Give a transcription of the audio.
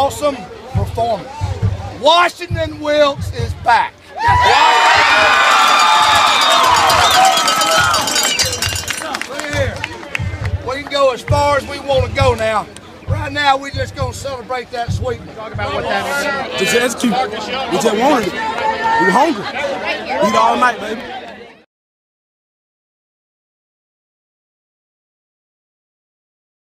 awesome performance. Washington-Wilkes is back. Look here. We can go as far as we want to go now. Right now, we're just going to celebrate that sweetness. Talk about what that is. Just execute. We just wanted it. We were hungry. Eat all night, baby.